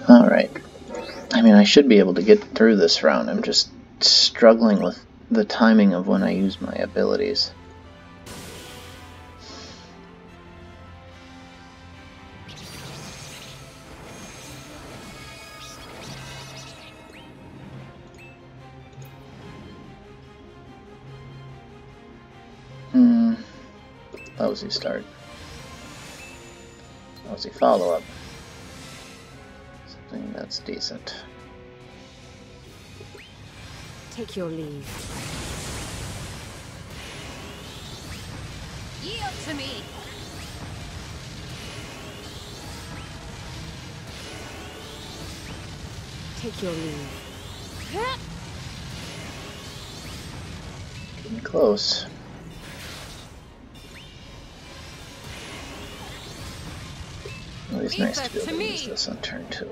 Alright. I mean, I should be able to get through this round. I'm just struggling with the timing of when I use my abilities. Lousy start. Lousy follow-up. Something that's decent. Take your leave. Yield to me. Take your leave. Getting close. Always nice to be able to use this on turn 2.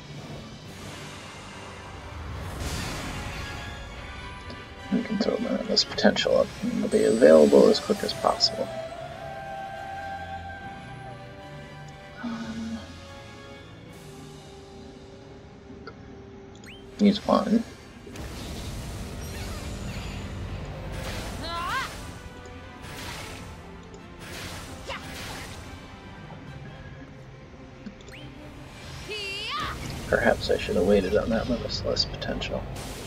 We can throw Limitless Potential up and it'll be available as quick as possible. Use one. Perhaps I should have waited on that Limitless Potential.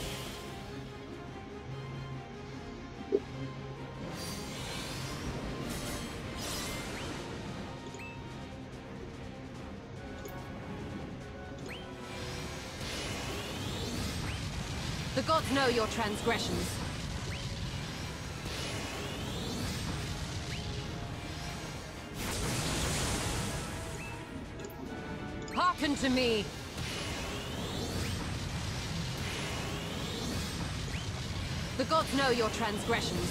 The gods know your transgressions. Hearken to me. The gods know your transgressions.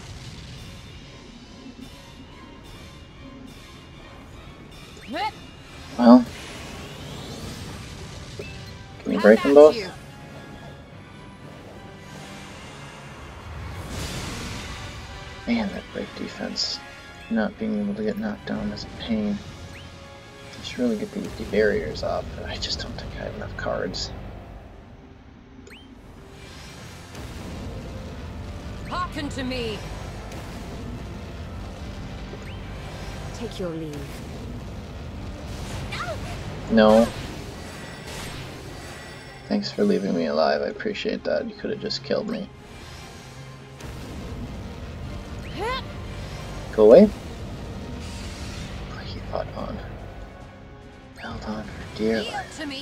Well, can you break them both? Man, that break defense, not being able to get knocked down is a pain. I should really get these barriers off, but I just don't think I have enough cards. Hearken to me. Take your leave. No. Thanks for leaving me alive, I appreciate that. You could have just killed me. Go away. Oh, he fought on. Held on for dear life. To me.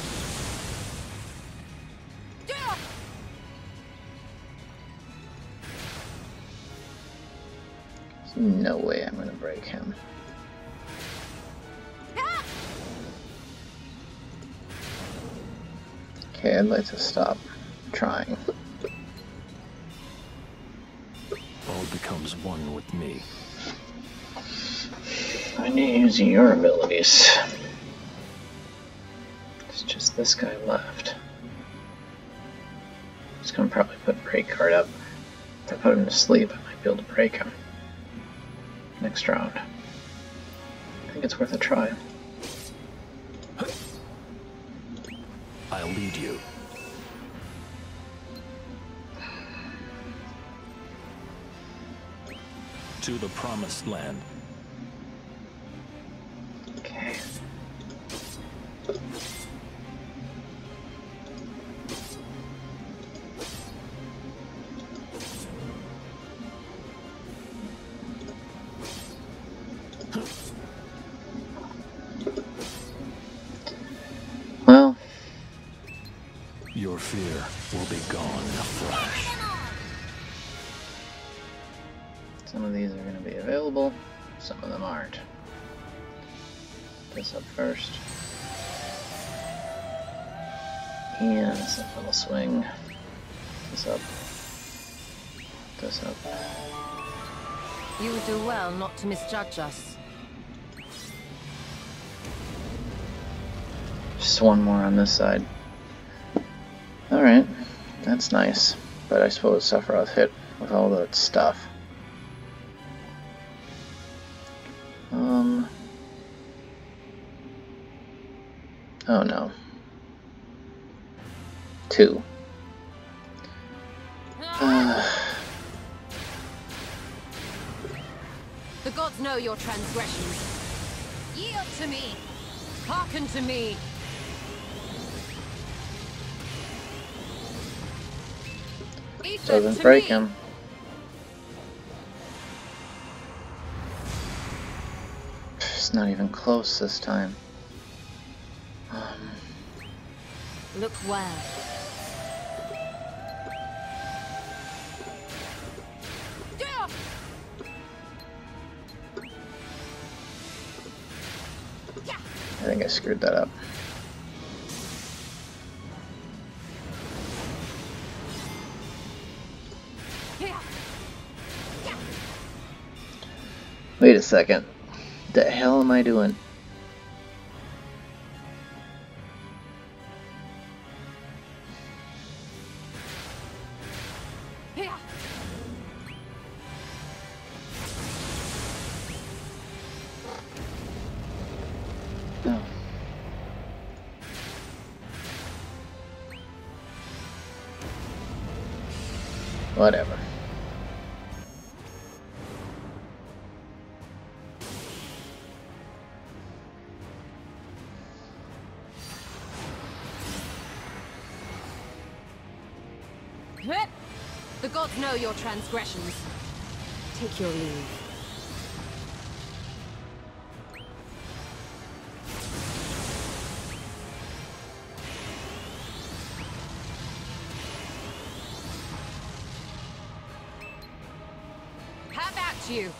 There's no way I'm gonna break him. Okay, I'd like to stop trying. All becomes one with me. I need using your abilities. It's just this guy left. I'm just gonna probably put a break card up. If I put him to sleep, I might be able to break him. Next round. I think it's worth a try. I'll lead you. To the promised land. Okay. Well, your fear will be gone in a flash. some of these are going to be available, some of them aren't. This up first. And this little swing. This up. This up. You would do well not to misjudge us. Just one more on this side. Alright, that's nice. But I suppose Sephiroth hit with all that stuff. Oh no. 2. The gods know your transgressions. Yield to me. Hearken to me. Doesn't break him. It's not even close this time. Look well. I think I screwed that up. Wait a second. The hell am I doing? Oh. Whatever. The gods know your transgressions. Take your leave. How about you?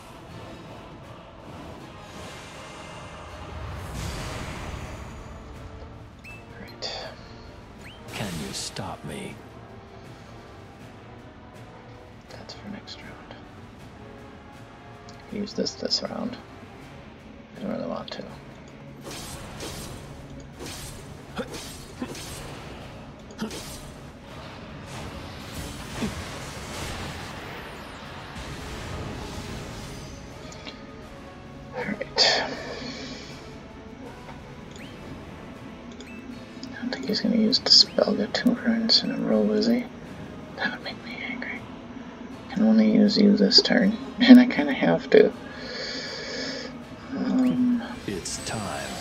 Right. Can you stop me? That's for next round. Use this round. I don't really want to. Alright. I don't think he's going to use Dispel Get 2 turns in a row, is he? That would make me angry. I can only use you this turn, and I kind of have to. It's time.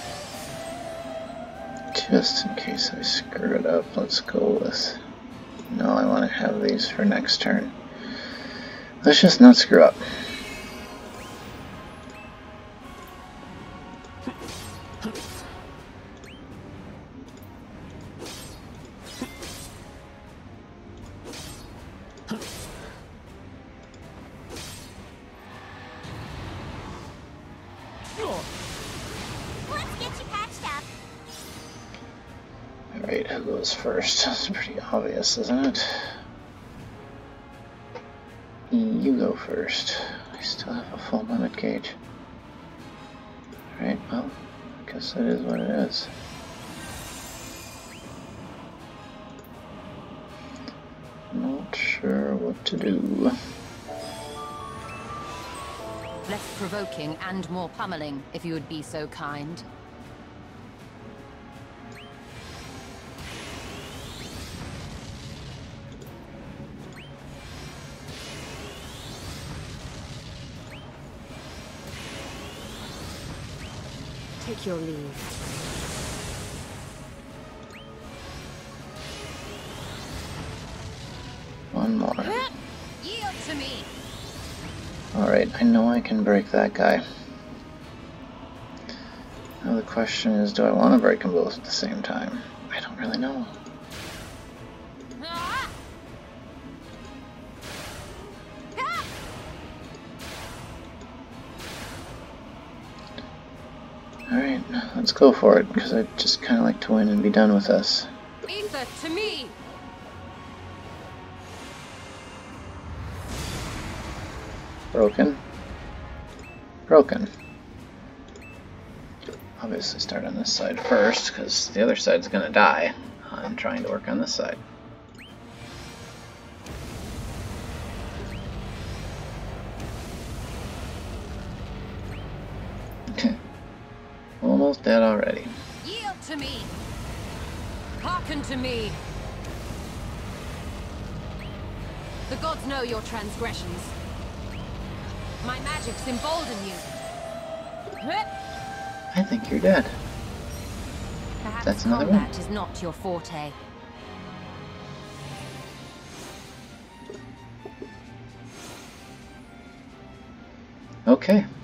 Just in case I screw it up, let's go with... No, I want to have these for next turn. Let's just not screw up. Alright, who goes first? That's pretty obvious, isn't it? You go first. I still have a full limit gauge. Alright, well, I guess it is what it is. Not sure what to do. Less provoking and more pummeling, if you would be so kind. Take your leave. One more. Yield to me. Alright, I know I can break that guy. Now the question is, do I want to break them both at the same time? I don't really know. Alright, let's go for it, because I'd just kind of like to win and be done with this. Ether to me. Broken. Broken. Obviously start on this side first, because the other side's going to die. I'm trying to work on this side. Almost dead already. Yield to me. Hearken to me. The gods know your transgressions. My magics embolden you. I think you're dead. Perhaps That's another combat is not your forte. Okay.